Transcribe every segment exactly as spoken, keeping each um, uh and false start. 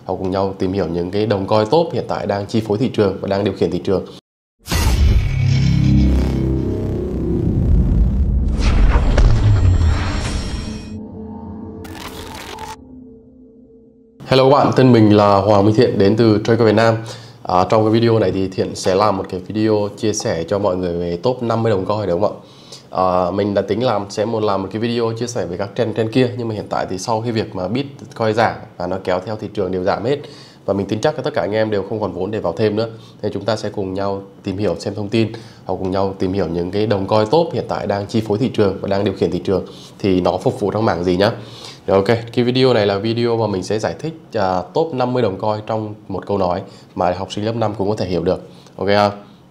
học cùng nhau tìm hiểu những cái đồng coin top hiện tại đang chi phối thị trường và đang điều khiển thị trường. Hello các bạn, tên mình là Hoàng Minh Thiện đến từ Trader Việt Nam. À, trong cái video này thì Thiện sẽ làm một cái video chia sẻ cho mọi người về top năm mươi đồng coin, đúng không ạ? À, mình đã tính làm sẽ muốn làm một cái video chia sẻ về các trend trend kia, nhưng mà hiện tại thì sau khi việc mà Bitcoin giảm và nó kéo theo thị trường đều giảm hết, và mình tin chắc là tất cả anh em đều không còn vốn để vào thêm nữa, nên chúng ta sẽ cùng nhau tìm hiểu xem thông tin, hoặc cùng nhau tìm hiểu những cái đồng coin top hiện tại đang chi phối thị trường và đang điều khiển thị trường thì nó phục vụ trong mảng gì nhá. Rồi, ok, cái video này là video mà mình sẽ giải thích uh, top năm mươi đồng coin trong một câu nói mà học sinh lớp năm cũng có thể hiểu được. Ok không?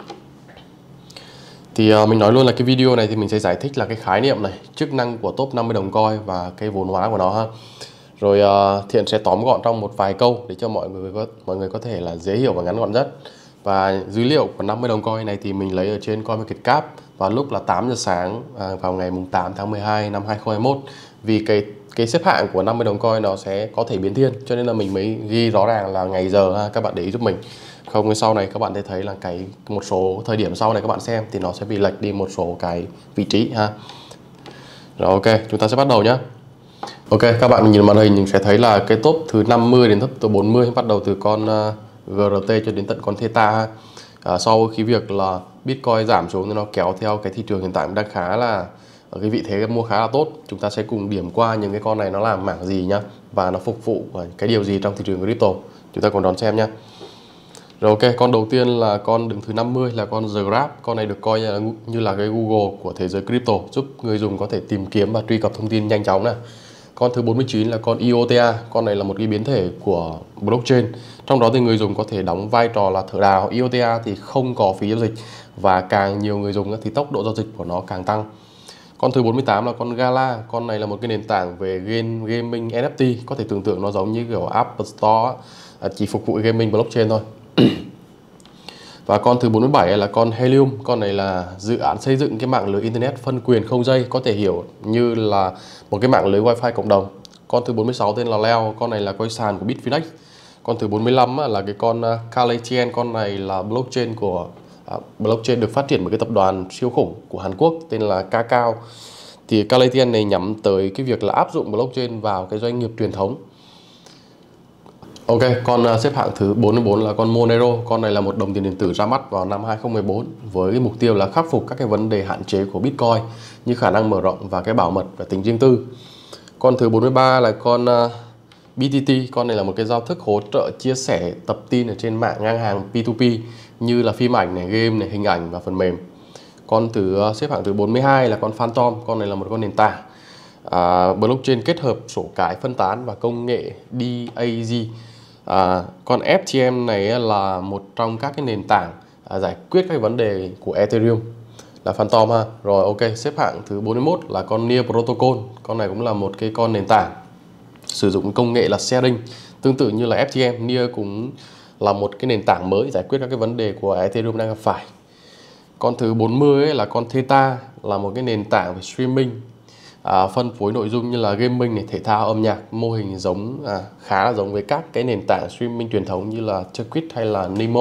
Thì uh, mình nói luôn là cái video này thì mình sẽ giải thích là cái khái niệm này, chức năng của top năm mươi đồng coin và cái vốn hóa của nó ha. Rồi uh, Thiện sẽ tóm gọn trong một vài câu để cho mọi người có mọi người có thể là dễ hiểu và ngắn gọn nhất. Và dữ liệu của năm mươi đồng coin này thì mình lấy ở trên CoinMarketCap vào lúc là tám giờ sáng uh, vào ngày tám tháng mười hai năm hai nghìn không trăm hai mươi mốt. Vì cái cái xếp hạng của năm mươi đồng coin nó sẽ có thể biến thiên, cho nên là mình mới ghi rõ ràng là ngày giờ ha, các bạn để ý giúp mình. Không thì sau này các bạn sẽ thấy là cái một số thời điểm sau này các bạn xem thì nó sẽ bị lệch đi một số cái vị trí ha. Rồi, ok, chúng ta sẽ bắt đầu nhé. Ok, các bạn nhìn màn hình mình sẽ thấy là cái top thứ năm mươi đến top bốn mươi bắt đầu từ con uh, giê rờ tê cho đến tận con Theta ha. À, sau khi việc là Bitcoin giảm xuống thì nó kéo theo cái thị trường hiện tại đang khá là ở cái vị thế mua khá là tốt. Chúng ta sẽ cùng điểm qua những cái con này nó làm mảng gì nhá, và nó phục vụ cái điều gì trong thị trường crypto. Chúng ta cùng đón xem nhá. Rồi, ok, con đầu tiên là con đứng thứ năm mươi là con The Graph. Con này được coi như là, như là cái Google của thế giới crypto, giúp người dùng có thể tìm kiếm và truy cập thông tin nhanh chóng này. Con thứ bốn mươi chín là con i o tê a. Con này là một cái biến thể của blockchain. Trong đó thì người dùng có thể đóng vai trò là thợ đào. i o tê a thì không có phí giao dịch, và càng nhiều người dùng thì tốc độ giao dịch của nó càng tăng. Con thứ bốn mươi tám là con Gala. Con này là một cái nền tảng về game gaming en ép tê. Có thể tưởng tượng nó giống như kiểu Apple Store, chỉ phục vụ gaming blockchain thôi. Và con thứ bốn mươi bảy là con Helium. Con này là dự án xây dựng cái mạng lưới internet phân quyền không dây, có thể hiểu như là một cái mạng lưới wifi cộng đồng. Con thứ bốn mươi sáu tên là Leo. Con này là coi sàn của Bitfinex. Con thứ bốn mươi lăm là cái con Kalechen. Con này là blockchain của uh, blockchain được phát triển bởi cái tập đoàn siêu khủng của Hàn Quốc tên là Kakao. Thì Kalechen này nhắm tới cái việc là áp dụng blockchain vào cái doanh nghiệp truyền thống. Ok, con uh, xếp hạng thứ bốn mươi bốn là con Monero. Con này là một đồng tiền điện tử ra mắt vào năm hai nghìn không trăm mười bốn với cái mục tiêu là khắc phục các cái vấn đề hạn chế của Bitcoin như khả năng mở rộng và cái bảo mật và tính riêng tư. Con thứ bốn mươi ba là con uh, bê tê tê. Con này là một cái giao thức hỗ trợ chia sẻ tập tin ở trên mạng ngang hàng P hai P như là phim ảnh này, game này, hình ảnh và phần mềm. Con thứ uh, xếp hạng thứ bốn mươi hai là con Phantom. Con này là một con nền tảng uh, blockchain kết hợp sổ cái phân tán và công nghệ đê a giê. À, con ép tê em này là một trong các cái nền tảng à, giải quyết các vấn đề của Ethereum là Phantom ha. Rồi, ok, xếp hạng thứ bốn mươi mốt là con Near Protocol. Con này cũng là một cái con nền tảng sử dụng công nghệ là sharing, tương tự như là ép tê em. Near cũng là một cái nền tảng mới giải quyết các cái vấn đề của Ethereum đang gặp phải. Con thứ bốn mươi là con Theta, là một cái nền tảng về streaming, À, phân phối nội dung như là gaming này, thể thao, âm nhạc, mô hình giống à, khá là giống với các cái nền tảng streaming truyền thống như là Twitch hay là Nemo.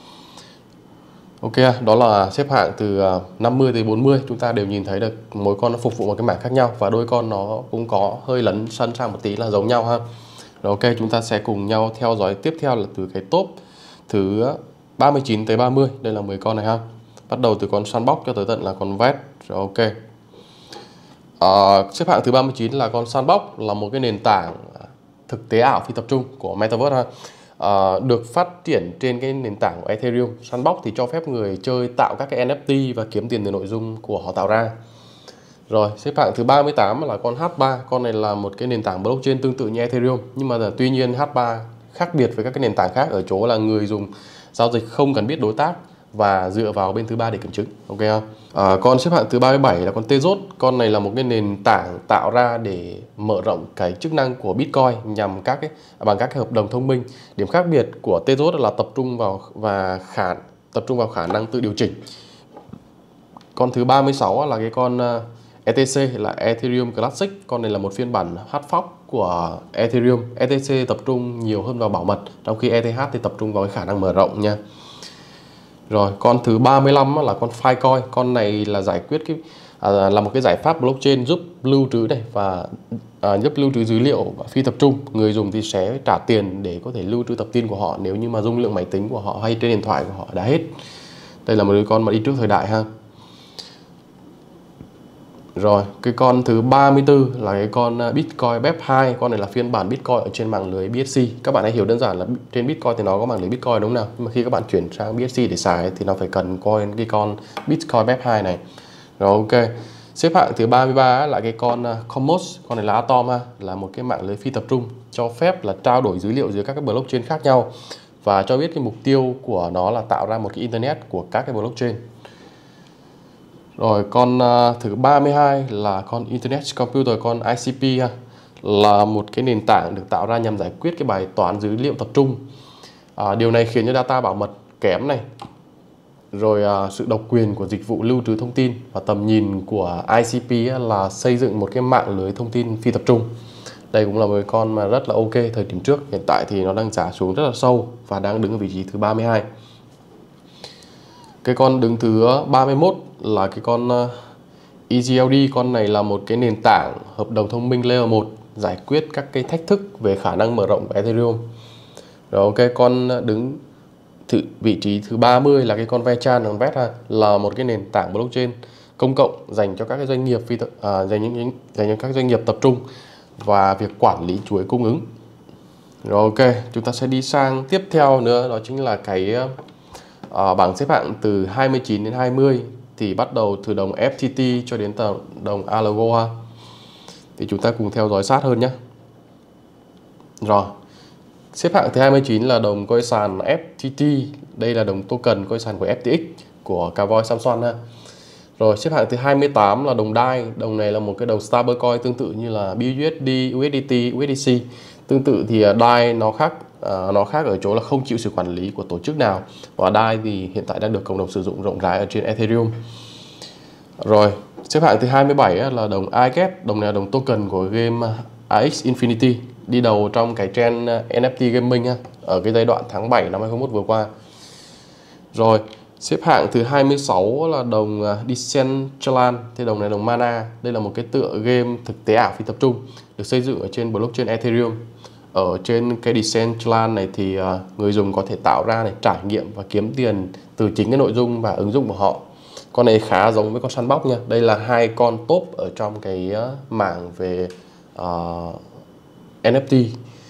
Ok, đó là xếp hạng từ năm mươi tới bốn mươi. Chúng ta đều nhìn thấy được mỗi con nó phục vụ một cái mảng khác nhau, và đôi con nó cũng có hơi lấn sân sang một tí là giống nhau ha. Rồi, ok, chúng ta sẽ cùng nhau theo dõi tiếp theo là từ cái top thứ ba mươi chín tới ba mươi. Đây là mười con này ha. Bắt đầu từ con Sandbox cho tới tận là con vét. Rồi, ok. Uh, xếp hạng thứ ba mươi chín là con Sandbox, là một cái nền tảng thực tế ảo phi tập trung của Metaverse ha. Uh, được phát triển trên cái nền tảng của Ethereum. Sandbox thì cho phép người chơi tạo các cái en ép tê và kiếm tiền từ nội dung của họ tạo ra. Rồi, xếp hạng thứ ba mươi tám là con hát ba. Con này là một cái nền tảng blockchain tương tự như Ethereum, nhưng mà tuy nhiên hát ba khác biệt với các cái nền tảng khác ở chỗ là người dùng giao dịch không cần biết đối tác và dựa vào bên thứ ba để kiểm chứng. Ok không? À, con xếp hạng thứ ba mươi bảy là con Tezos. Con này là một cái nền tảng tạo ra để mở rộng cái chức năng của Bitcoin nhằm các cái bằng các cái hợp đồng thông minh. Điểm khác biệt của Tezos là tập trung vào và khả tập trung vào khả năng tự điều chỉnh. Con thứ ba mươi sáu là cái con e tê xê là Ethereum Classic. Con này là một phiên bản hard fork của Ethereum. e tê xê tập trung nhiều hơn vào bảo mật, trong khi e tê hát thì tập trung vào cái khả năng mở rộng nha. Rồi con thứ ba mươi lăm là con Filecoin. Con này là giải quyết cái à, là một cái giải pháp blockchain giúp lưu trữ này và à, giúp lưu trữ dữ liệu phi tập trung. Người dùng thì sẽ trả tiền để có thể lưu trữ tập tin của họ nếu như mà dung lượng máy tính của họ hay trên điện thoại của họ đã hết. Đây là một cái con mà đi trước thời đại ha. Rồi, cái con thứ ba mươi tư là cái con Bitcoin bê e pê hai. Con này là phiên bản Bitcoin ở trên mạng lưới bê ét xê. Các bạn hãy hiểu đơn giản là trên Bitcoin thì nó có mạng lưới Bitcoin đúng không nào? Nhưng mà khi các bạn chuyển sang bê ét xê để xài thì nó phải cần coi cái con Bitcoin bê e pê hai này. Rồi ok. Xếp hạng thứ ba mươi ba là cái con Cosmos. Con này là Atom ha, là một cái mạng lưới phi tập trung cho phép là trao đổi dữ liệu giữa các cái blockchain khác nhau và cho biết cái mục tiêu của nó là tạo ra một cái internet của các cái blockchain. Rồi con uh, thứ ba mươi hai là con Internet Computer, con i xê pê ha, là một cái nền tảng được tạo ra nhằm giải quyết cái bài toán dữ liệu tập trung. À, điều này khiến cho data bảo mật kém này, rồi uh, sự độc quyền của dịch vụ lưu trữ thông tin, và tầm nhìn của i xê pê là xây dựng một cái mạng lưới thông tin phi tập trung. Đây cũng là một con mà rất là ok thời điểm trước. Hiện tại thì nó đang giảm xuống rất là sâu và đang đứng ở vị trí thứ ba mươi hai. Cái con đứng thứ ba mươi mốt là cái con e giê lờ đê. Con này là một cái nền tảng hợp đồng thông minh layer một giải quyết các cái thách thức về khả năng mở rộng của Ethereum. Rồi ok, con đứng thứ vị trí thứ ba mươi là cái con Vetchan Invest ha, là một cái nền tảng blockchain công cộng dành cho các cái doanh nghiệp phi tập, à, dành những dành cho các doanh nghiệp tập trung và việc quản lý chuỗi cung ứng. Rồi ok, chúng ta sẽ đi sang tiếp theo nữa, đó chính là cái À, bảng xếp hạng từ hai mươi chín đến hai mươi, thì bắt đầu từ đồng ép tê tê cho đến tờ đồng Algo ha. Thì chúng ta cùng theo dõi sát hơn nhé. Rồi, xếp hạng thứ hai mươi chín là đồng coi sàn ép tê tê. Đây là đồng token coi sàn của ép tê ích của Cavoy Samsung ha. Rồi xếp hạng thứ hai mươi tám là đồng đê a i. Đồng này là một cái đồng stablecoin tương tự như là bê u ét đê, u ét đê tê, u ét đê xê. Tương tự thì đê a i nó khác uh, nó khác ở chỗ là không chịu sự quản lý của tổ chức nào, và đê a i thì hiện tại đang được cộng đồng sử dụng rộng rãi ở trên Ethereum. Rồi xếp hạng thứ hai mươi bảy là đồng i ghét. Đồng này là đồng token của game a ích Infinity, đi đầu trong cái trend en ép tê gaming ha, ở cái giai đoạn tháng bảy năm hai không hai mốt vừa qua. Rồi xếp hạng thứ hai mươi sáu là đồng Decentraland. Thì đồng này đồng Mana. Đây là một cái tựa game thực tế ảo phi tập trung được xây dựng ở trên blockchain Ethereum. Ở trên cái Decentraland này thì người dùng có thể tạo ra này, trải nghiệm và kiếm tiền từ chính cái nội dung và ứng dụng của họ. Con này khá giống với con Sandbox nha. Đây là hai con top ở trong cái mảng về uh, en ép tê.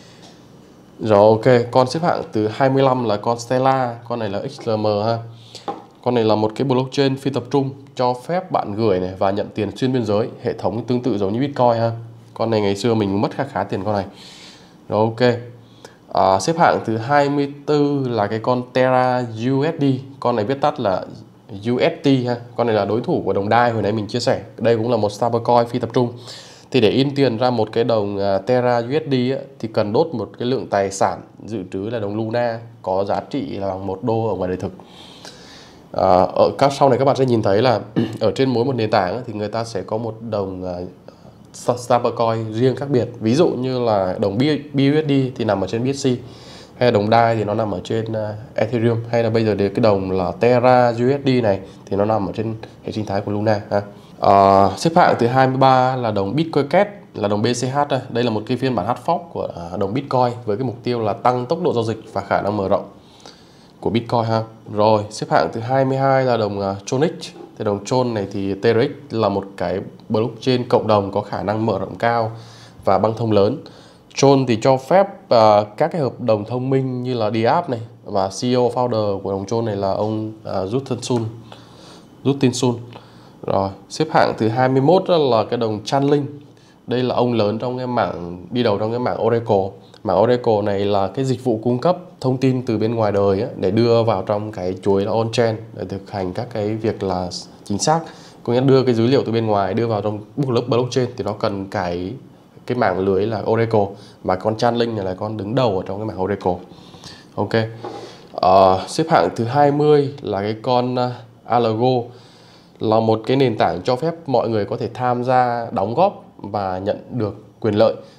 Rồi ok, con xếp hạng từ hai mươi lăm là con Stellar. Con này là ích lờ em ha. Con này là một cái blockchain phi tập trung cho phép bạn gửi này và nhận tiền xuyên biên giới, hệ thống tương tự giống như Bitcoin ha. Con này ngày xưa mình mất khá khá tiền con này. Rồi ok. À, xếp hạng thứ hai mươi tư là cái con Terra u ét đê. Con này viết tắt là u ét tê ha. Con này là đối thủ của đồng đê a i hồi nãy mình chia sẻ. Đây cũng là một stablecoin phi tập trung. Thì để in tiền ra một cái đồng Terra u ét đê ấy, thì cần đốt một cái lượng tài sản dự trữ là đồng Luna có giá trị là bằng một đô ở ngoài đời thực. À, ở các sau này các bạn sẽ nhìn thấy là ở trên mỗi một nền tảng ấy, thì người ta sẽ có một đồng uh, stablecoin riêng khác biệt. Ví dụ như là đồng bê u ét đê thì nằm ở trên bê ét xê, hay là đồng đê a i thì nó nằm ở trên uh, Ethereum, hay là bây giờ cái đồng là Terra u ét đê này thì nó nằm ở trên hệ sinh thái của Luna ha. À, xếp hạng thứ hai mươi ba là đồng Bitcoin Cash, là đồng bê xê hát. Đây là một cái phiên bản hard fork của đồng Bitcoin với cái mục tiêu là tăng tốc độ giao dịch và khả năng mở rộng của Bitcoin ha. Rồi xếp hạng thứ hai mươi hai là đồng uh, Tronix. Thì đồng Tron này thì tê rờ ích là một cái blockchain cộng đồng có khả năng mở rộng cao và băng thông lớn. Tron thì cho phép uh, các cái hợp đồng thông minh như là DApp này, và xê e ô founder của đồng Tron này là ông uh, Justin Sun. Justin Sun. Rồi xếp hạng thứ hai mươi mốt là cái đồng Chainlink. Đây là ông lớn trong cái mảng, đi đầu trong cái mảng Oracle. Mảng Oracle này là cái dịch vụ cung cấp thông tin từ bên ngoài đời ấy, để đưa vào trong cái chuỗi là on-chain để thực hành các cái việc là chính xác. Có nghĩa đưa cái dữ liệu từ bên ngoài đưa vào trong lớp blockchain thì nó cần cái cái mảng lưới là Oracle, mà con Chainlink này là con đứng đầu ở trong cái mảng Oracle. Ok. Uh, xếp hạng thứ hai mươi là cái con uh, Algo, là một cái nền tảng cho phép mọi người có thể tham gia đóng góp và nhận được quyền lợi.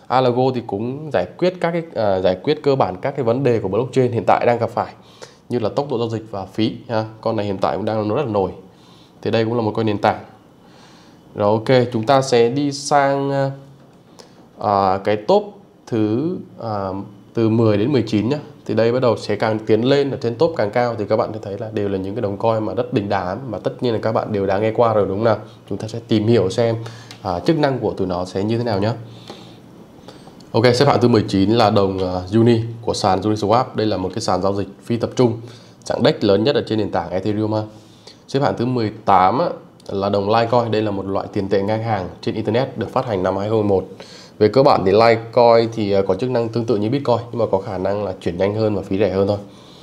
Algo thì cũng giải quyết các cái à, giải quyết cơ bản các cái vấn đề của blockchain hiện tại đang gặp phải, như là tốc độ giao dịch và phí ha. Con này hiện tại cũng đang rất là nổi. Thì đây cũng là một con nền tảng. Rồi ok, chúng ta sẽ đi sang à, cái top thứ à, từ mười đến mười chín nhé. Thì đây bắt đầu sẽ càng tiến lên ở trên top càng cao thì các bạn sẽ thấy là đều là những cái đồng coin mà rất đình đám, mà tất nhiên là các bạn đều đã nghe qua rồi đúng không nào. Chúng ta sẽ tìm hiểu xem à, chức năng của tụi nó sẽ như thế nào nhé. Ok, xếp hạng thứ mười chín là đồng uh, Uni của sàn Uniswap. Đây là một cái sàn giao dịch phi tập trung, dạng đếch lớn nhất ở trên nền tảng Ethereum. Xếp hạng thứ mười tám á, là đồng Litecoin. Đây là một loại tiền tệ ngang hàng trên Internet được phát hành năm hai không một một. Về cơ bản thì Litecoin thì có chức năng tương tự như Bitcoin, nhưng mà có khả năng là chuyển nhanh hơn và phí rẻ hơn thôi.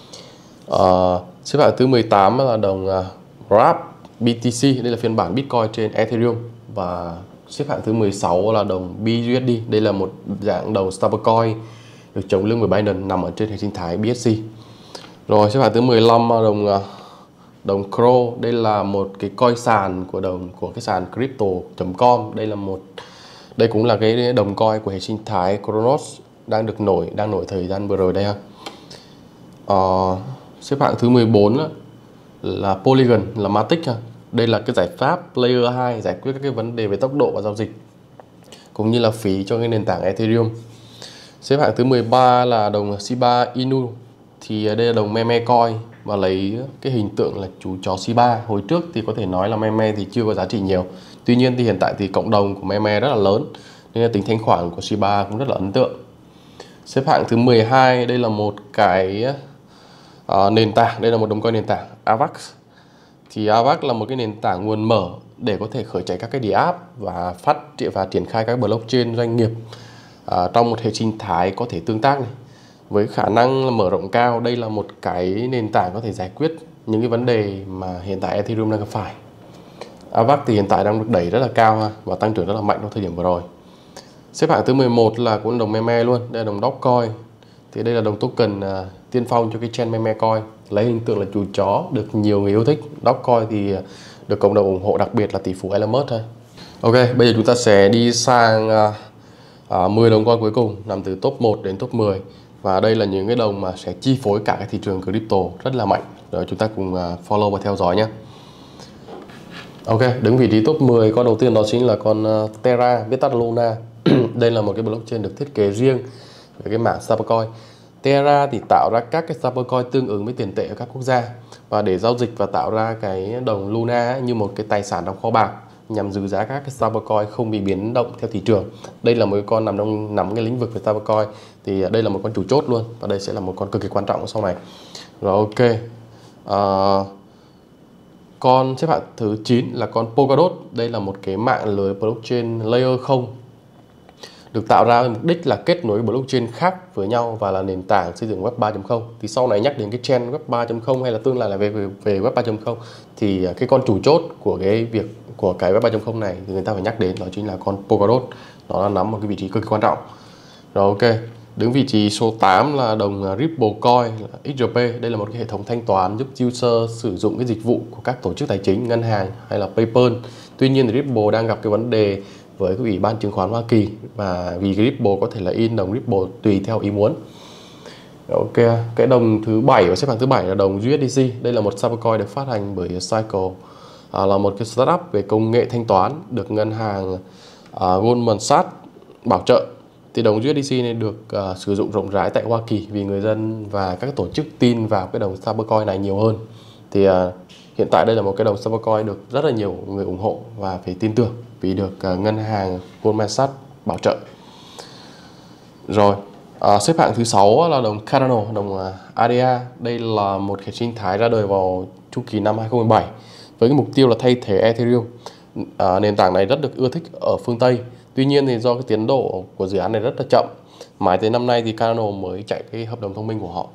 Uh, xếp hạng thứ mười tám là đồng uh, Wrapped bê tê xê. Đây là phiên bản Bitcoin trên Ethereum. Và xếp hạng thứ mười sáu là đồng bê u ét đê. Đây là một dạng đồng stablecoin được chống lưng bởi Binance, nằm ở trên hệ sinh thái bê ét xê. Rồi xếp hạng thứ mười lăm là đồng uh, đồng Crow. Đây là một cái coin sàn của đồng của cái sàn crypto chấm com. Đây là một đây cũng là cái đồng coin của hệ sinh thái Cronos đang được nổi đang nổi thời gian vừa rồi đây ha. Uh, xếp hạng thứ mười bốn là Polygon, là Matic ha. Đây là cái giải pháp layer hai giải quyết các cái vấn đề về tốc độ và giao dịch cũng như là phí cho cái nền tảng Ethereum. Xếp hạng thứ mười ba là đồng Shiba Inu. Thì đây là đồng meme coin và lấy cái hình tượng là chú chó Shiba. Hồi trước thì có thể nói là meme thì chưa có giá trị nhiều. Tuy nhiên thì hiện tại thì cộng đồng của meme rất là lớn, nên là tính thanh khoản của Shiba cũng rất là ấn tượng. Xếp hạng thứ mười hai, đây là một cái uh, nền tảng, đây là một đồng coin nền tảng Avax. Thì Avax là một cái nền tảng nguồn mở để có thể khởi chạy các cái DApp và phát triển và triển khai các blockchain doanh nghiệp uh, trong một hệ sinh thái có thể tương tác này. Với khả năng mở rộng cao, đây là một cái nền tảng có thể giải quyết những cái vấn đề mà hiện tại Ethereum đang gặp phải. Avax thì hiện tại đang được đẩy rất là cao ha, và tăng trưởng rất là mạnh trong thời điểm vừa rồi. Xếp hạng thứ mười một là cũng đồng meme luôn, đây là đồng Dogecoin. Thì đây là đồng token uh, tiên phong cho cái trend meme coin, lấy hình tượng là chú chó, được nhiều người yêu thích. Dogecoin thì uh, được cộng đồng ủng hộ, đặc biệt là tỷ phú Elon Musk thôi. Ok, bây giờ chúng ta sẽ đi sang uh, uh, mười đồng coin cuối cùng, nằm từ top một đến top mười. Và đây là những cái đồng mà sẽ chi phối cả cái thị trường crypto rất là mạnh. Rồi chúng ta cùng uh, follow và theo dõi nhé. Ok, đứng vị trí top mười, con đầu tiên đó chính là con uh, Terra, viết tắt là Luna. Đây là một cái blockchain được thiết kế riêng về cái mảng stablecoin. Terra thì tạo ra các cái stablecoin tương ứng với tiền tệ ở các quốc gia, và để giao dịch và tạo ra cái đồng Luna như một cái tài sản trong kho bạc nhằm giữ giá các cái stablecoin không bị biến động theo thị trường. Đây là một cái con nằm trong nằm cái lĩnh vực về stablecoin, thì đây là một con chủ chốt luôn, và đây sẽ là một con cực kỳ quan trọng sau này. Rồi ok. Uh, Con xếp hạng thứ chín là con Polkadot. Đây là một cái mạng lưới blockchain layer không được tạo ra với mục đích là kết nối blockchain khác với nhau và là nền tảng xây dựng web ba chấm không. Thì sau này nhắc đến cái trend web ba chấm không hay là tương lai là về về, về web ba chấm không, thì cái con chủ chốt của cái việc của cái web ba chấm không này thì người ta phải nhắc đến, đó chính là con Polkadot. Nó đã nắm một cái vị trí cực kỳ quan trọng. Rồi ok. Đứng vị trí số tám là đồng Ripple Coin, ích rờ pê. Đây là một cái hệ thống thanh toán giúp user sử dụng cái dịch vụ của các tổ chức tài chính, ngân hàng hay là PayPal. Tuy nhiên thì Ripple đang gặp cái vấn đề với cái Ủy ban chứng khoán Hoa Kỳ, và vì cái Ripple có thể là in đồng Ripple tùy theo ý muốn. Ok, cái đồng thứ bảy và xếp hạng thứ bảy là đồng u ét đê xê. Đây là một stablecoin được phát hành bởi Circle, à, là một cái startup về công nghệ thanh toán được ngân hàng à, Goldman Sachs bảo trợ. Thì đồng u ét đê xê này được uh, sử dụng rộng rãi tại Hoa Kỳ vì người dân và các tổ chức tin vào cái đồng stablecoin này nhiều hơn. Thì uh, hiện tại đây là một cái đồng stablecoin được rất là nhiều người ủng hộ và phải tin tưởng vì được uh, ngân hàng Goldman Sachs bảo trợ. Rồi, uh, xếp hạng thứ sáu là đồng Cardano, đồng uh, a đê a. Đây là một hệ sinh thái ra đời vào chu kỳ năm hai không một bảy với cái mục tiêu là thay thế Ethereum. Uh, nền tảng này rất được ưa thích ở phương Tây. Tuy nhiên thì do cái tiến độ của dự án này rất là chậm, mãi tới năm nay thì Cardano mới chạy cái hợp đồng thông minh của họ.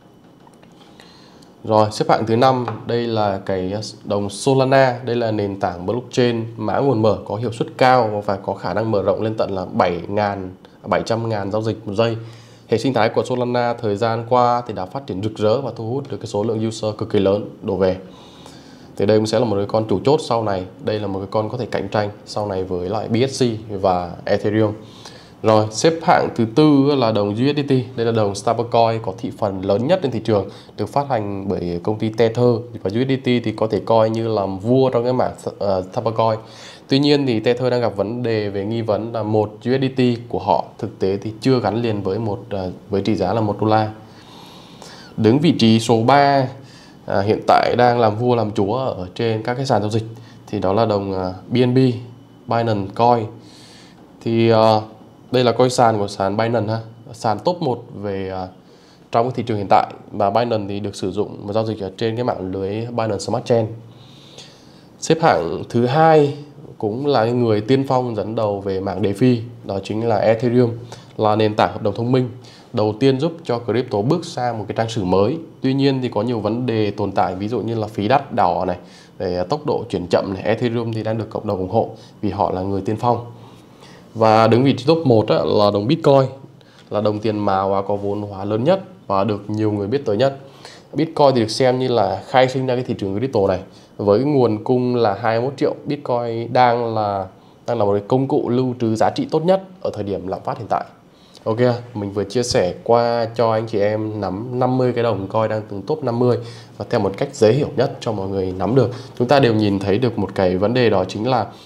Rồi, xếp hạng thứ năm, đây là cái đồng Solana. Đây là nền tảng blockchain mã nguồn mở có hiệu suất cao và có khả năng mở rộng lên tận là bảy trăm nghìn giao dịch một giây. Hệ sinh thái của Solana thời gian qua thì đã phát triển rực rỡ và thu hút được cái số lượng user cực kỳ lớn đổ về. Thì đây cũng sẽ là một cái con chủ chốt sau này. Đây là một cái con có thể cạnh tranh sau này với lại bê ét xê và Ethereum. Rồi xếp hạng thứ tư là đồng u ét đê tê. Đây là đồng stablecoin có thị phần lớn nhất trên thị trường, được phát hành bởi công ty Tether. Và u ét đê tê thì có thể coi như là vua trong cái mảng uh, stablecoin. Tuy nhiên thì Tether đang gặp vấn đề về nghi vấn là một u ét đê tê của họ thực tế thì chưa gắn liền với một uh, với trị giá là một đô la. Đứng vị trí số ba à, hiện tại đang làm vua làm chúa ở trên các cái sàn giao dịch thì đó là đồng uh, bê en bê, Binance Coin. Thì uh, đây là coin sàn của sàn Binance ha, sàn top một về uh, trong cái thị trường hiện tại, và Binance thì được sử dụng và giao dịch ở trên cái mạng lưới Binance Smart Chain. Xếp hạng thứ hai cũng là người tiên phong dẫn đầu về mảng DeFi, đó chính là Ethereum, là nền tảng hợp đồng thông minh đầu tiên giúp cho crypto bước sang một cái trang sử mới. Tuy nhiên thì có nhiều vấn đề tồn tại, ví dụ như là phí đắt đỏ này, về tốc độ chuyển chậm này. Ethereum thì đang được cộng đồng ủng hộ vì họ là người tiên phong. Và đứng vị trí top một á, là đồng Bitcoin, là đồng tiền màu và có vốn hóa lớn nhất và được nhiều người biết tới nhất. Bitcoin thì được xem như là khai sinh ra cái thị trường crypto này. Với nguồn cung là hai mươi mốt triệu, Bitcoin đang là đang là một cái công cụ lưu trữ giá trị tốt nhất ở thời điểm lạm phát hiện tại. Ok, mình vừa chia sẻ qua cho anh chị em nắm năm mươi cái đồng coin đang từng top năm mươi và theo một cách dễ hiểu nhất cho mọi người nắm được. Chúng ta đều nhìn thấy được một cái vấn đề, đó chính là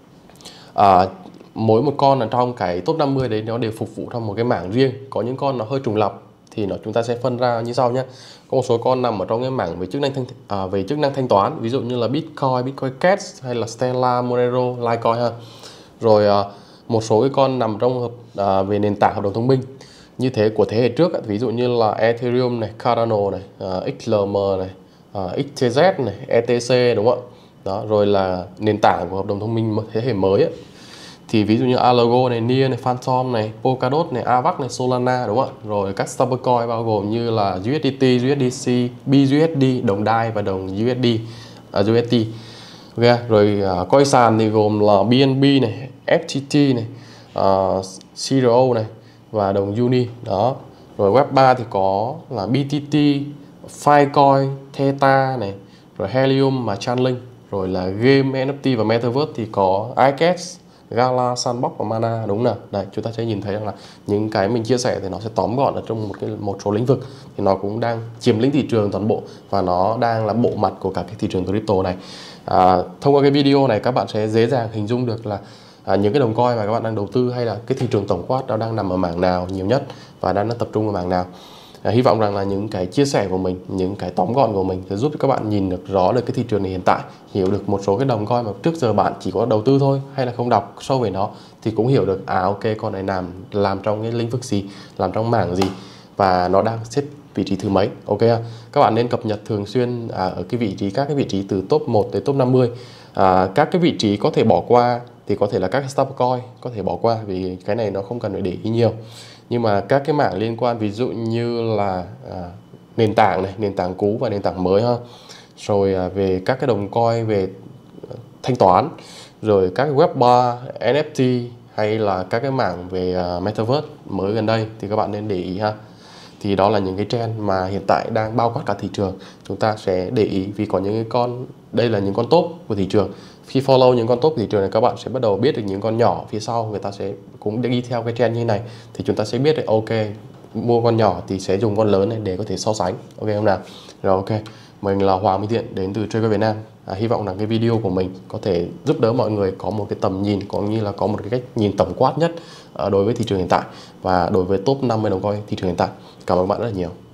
à, mỗi một con ở trong cái top năm mươi đấy nó đều phục vụ trong một cái mảng riêng. Có những con nó hơi trùng lặp thì nó chúng ta sẽ phân ra như sau nhé. Có một số con nằm ở trong cái mảng về chức năng thanh à, về chức năng thanh toán, ví dụ như là Bitcoin, Bitcoin Cash hay là Stellar, Monero, Litecoin ha. Rồi à, một số cái con nằm trong hợp à, về nền tảng hợp đồng thông minh như thế của thế hệ trước, ví dụ như là Ethereum này, Cardano này, à, ích lờ em này, à, ích tê dét này, e tê xê, đúng không ạ? Đó, rồi là nền tảng của hợp đồng thông minh thế hệ mới ấy. Thì ví dụ như Algo này, Near này, Phantom này, Polkadot này, Avax này, Solana, đúng không ạ? Rồi các stablecoin bao gồm như là u ét đê tê, u ét đê xê, bê u ét đê, đồng đê a i và đồng u ét đê, uh, u ét tê. Ok, rồi uh, coin sàn thì gồm là bê en bê này, ép tê tê này, uh, xê rờ o này và đồng Uni. Đó. Rồi web ba thì có là bê tê tê, Filecoin, Theta này, rồi Helium và Chainlink. Rồi là game, en ép tê và Metaverse thì có i ca ét, Gala, Sandbox và Mana, đúng nào? Đây, chúng ta sẽ nhìn thấy rằng là những cái mình chia sẻ thì nó sẽ tóm gọn ở trong một cái một số lĩnh vực, thì nó cũng đang chiếm lĩnh thị trường toàn bộ và nó đang là bộ mặt của cả cái thị trường crypto này. À, thông qua cái video này các bạn sẽ dễ dàng hình dung được là à, những cái đồng coin mà các bạn đang đầu tư hay là cái thị trường tổng quát nó đang nằm ở mảng nào nhiều nhất và đang tập trung ở mảng nào. À, hy vọng rằng là những cái chia sẻ của mình, những cái tóm gọn của mình sẽ giúp các bạn nhìn được rõ được cái thị trường này hiện tại, hiểu được một số cái đồng coin mà trước giờ bạn chỉ có đầu tư thôi hay là không đọc sâu về nó thì cũng hiểu được à ok, con này làm làm trong cái lĩnh vực gì, làm trong mảng gì và nó đang xếp vị trí thứ mấy. Ok, các bạn nên cập nhật thường xuyên à, ở cái vị trí các cái vị trí từ top một tới top năm mươi. À, các cái vị trí có thể bỏ qua thì có thể là các cái stablecoin có thể bỏ qua vì cái này nó không cần phải để ý nhiều. Nhưng mà các cái mảng liên quan ví dụ như là à, nền tảng này, nền tảng cũ và nền tảng mới ha. Rồi à, về các cái đồng coin về thanh toán, rồi các cái web ba, en ép tê hay là các cái mảng về uh, Metaverse mới gần đây thì các bạn nên để ý ha. Thì đó là những cái trend mà hiện tại đang bao quát cả thị trường. Chúng ta sẽ để ý vì có những cái con, đây là những con top của thị trường. Khi follow những con top của thị trường này, các bạn sẽ bắt đầu biết được những con nhỏ phía sau người ta sẽ cũng đi theo cái trend như này, thì chúng ta sẽ biết được ok, mua con nhỏ thì sẽ dùng con lớn này để có thể so sánh. Ok không nào? Rồi ok, mình là Hoàng Minh Thiện đến từ Trader Việt Nam. À, hy vọng là cái video của mình có thể giúp đỡ mọi người có một cái tầm nhìn, cũng như là có một cái cách nhìn tổng quát nhất uh, đối với thị trường hiện tại và đối với top năm mươi đồng coin thị trường hiện tại. Cảm ơn các bạn rất là nhiều.